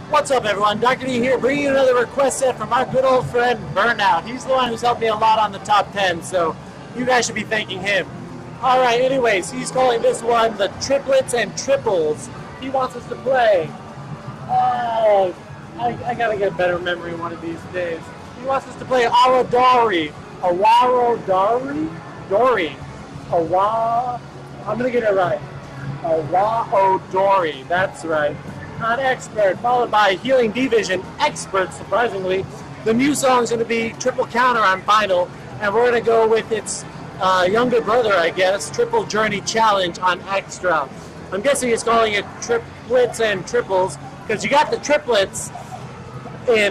What's up, everyone? Dr. D here, bringing you another request set from our good old friend Burnout. He's the one who's helped me a lot on the top 10, so you guys should be thanking him. Alright, anyways, he's calling this one the triplets and triples. He wants us to play. Oh, I gotta get better memory one of these days. He wants us to play Awaodori. Awaodori? Dory. I'm gonna get it right. Awaodori, that's right. Not expert, followed by Healing Division expert, surprisingly. The new song's going to be Triple Counter on vinyl, and we're going to go with its younger brother, I guess, Triple Journey Challenge on extra. I'm guessing he's calling it triplets and triples, because you got the triplets in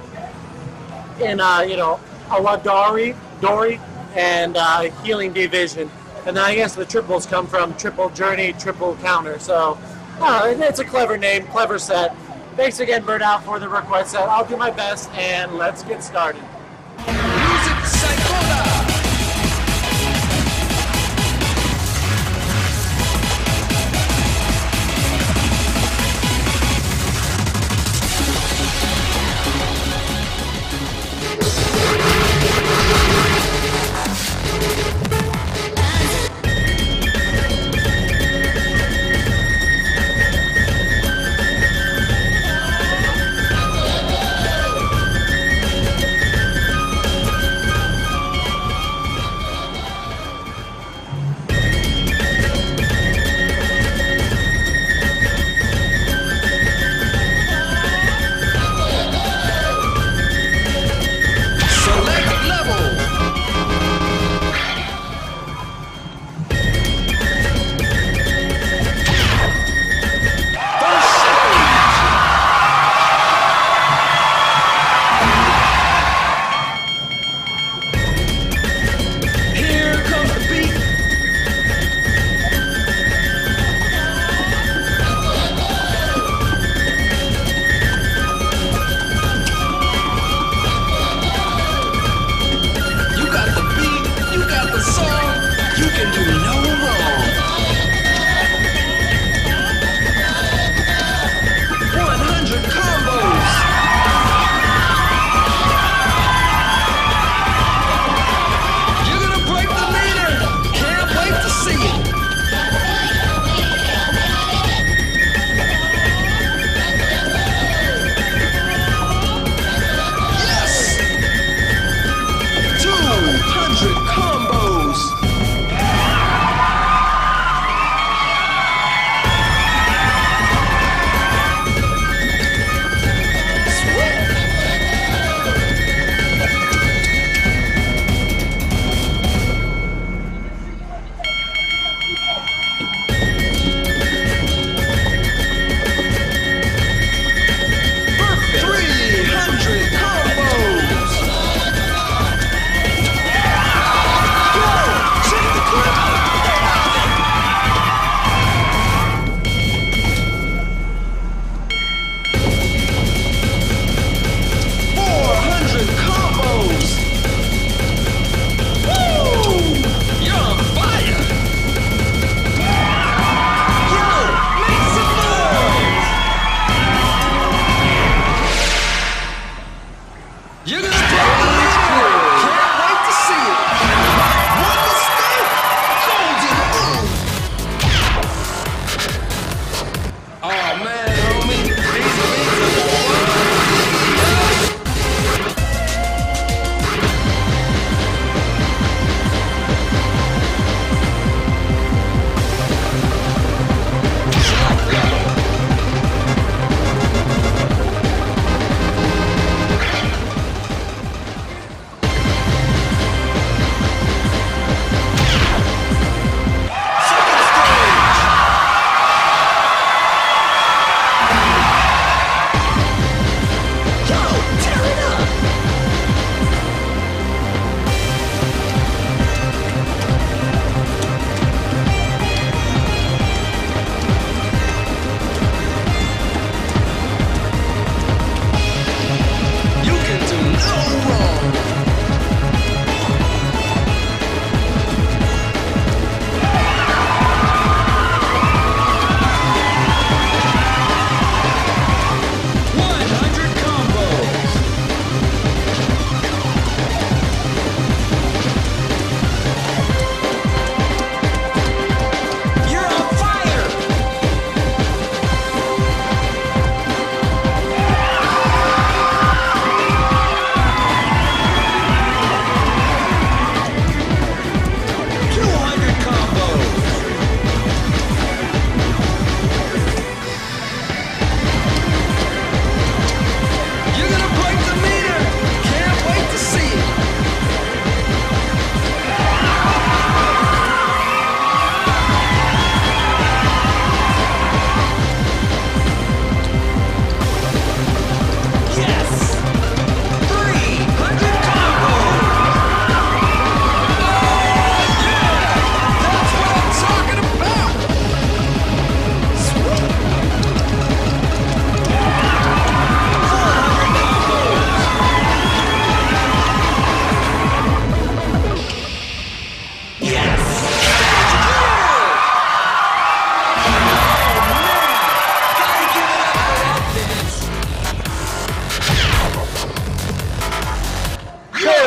Awaodori, Dory, and Healing Division. And then I guess the triples come from Triple Journey, Triple Counter. So, it's a clever name, clever set. Thanks again, Burnout, for the request set. I'll do my best, and let's get started. Music Psychoda!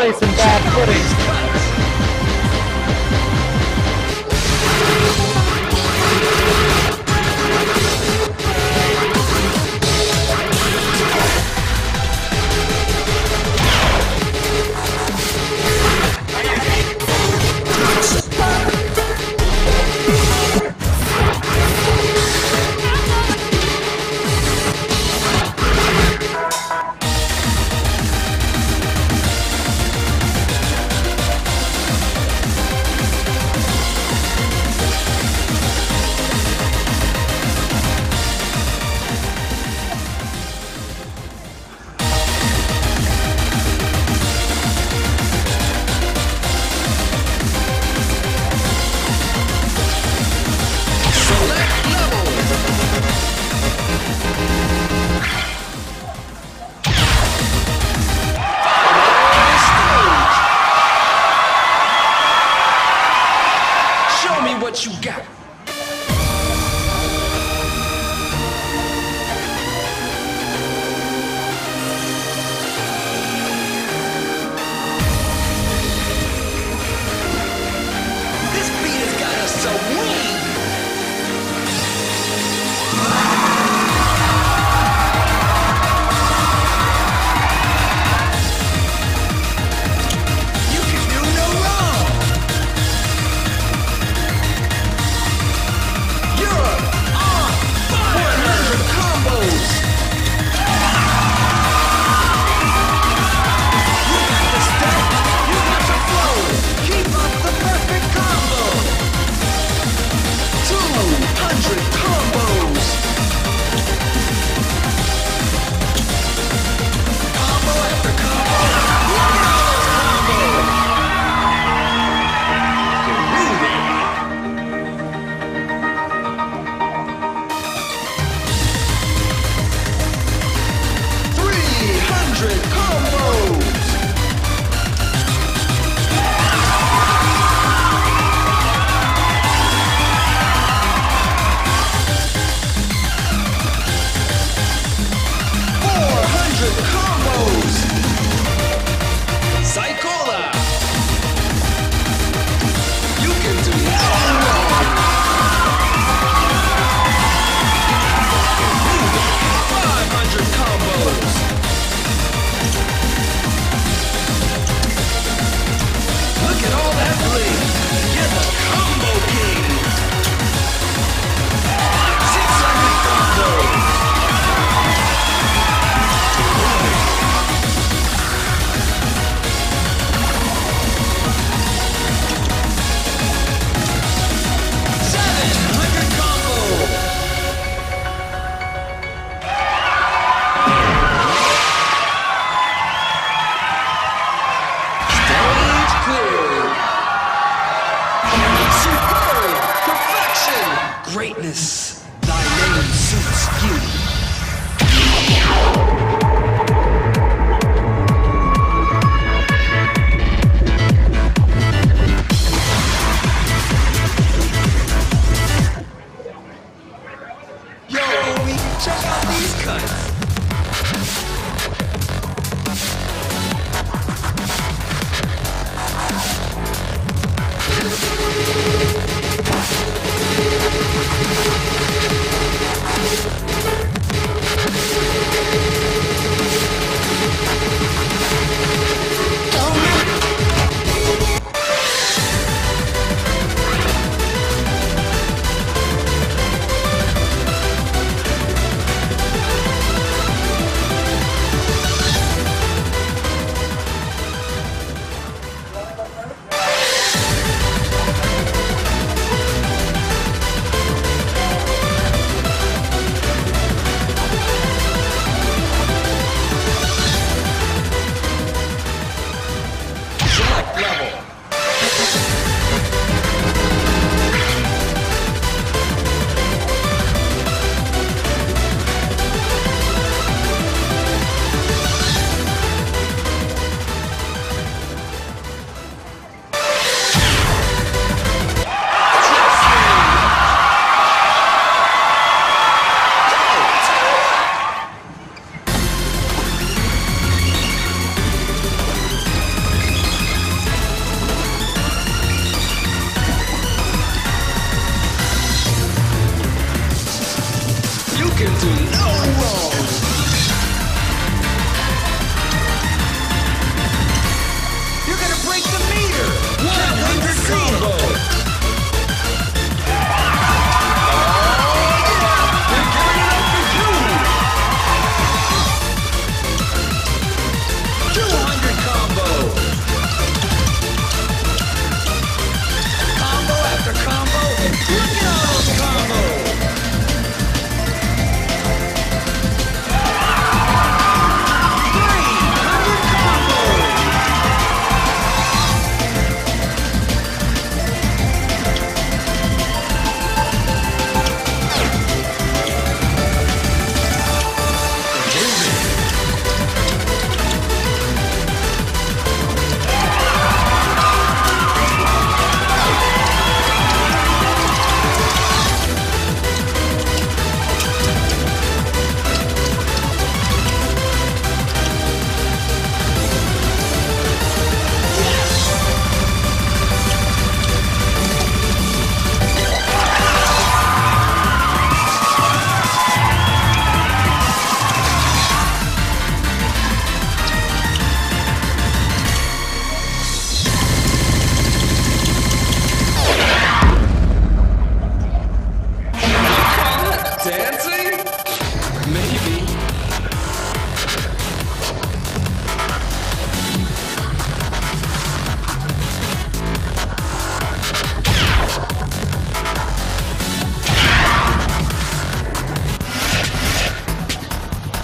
place in bad footing. What you got? This beat has got us so weak. You can do no wrong. You're on fire. 100 combos. You got the step, you got the flow. Keep up the perfect combo. 200 combos. Combo after combo. Look at all those combos. Groovy. 300 combos! Combos! Psychola! You can do no wrong! 500 combos! Look at all that bling! You're the combo king! 600 combos!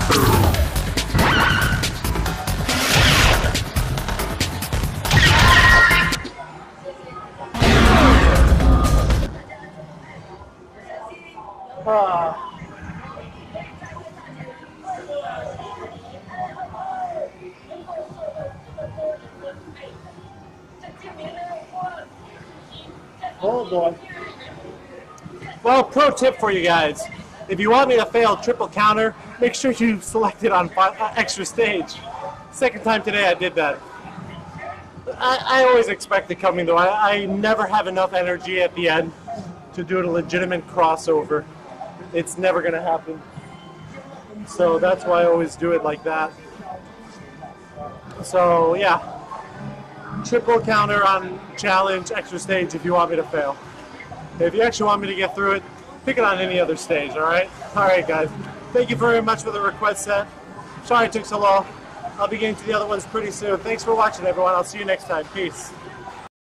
Oh boy. Well, pro tip for you guys. If you want me to fail triple counter, make sure you select it on extra stage. Second time today I did that. I always expect it coming though. I never have enough energy at the end to do a legitimate crossover. It's never going to happen. So that's why I always do it like that. So yeah, triple counter on challenge, extra stage if you want me to fail. If you actually want me to get through it, pick it on any other stage, alright? Alright guys, thank you very much for the request set. Sorry it took so long. I'll be getting to the other ones pretty soon. Thanks for watching everyone. I'll see you next time. Peace.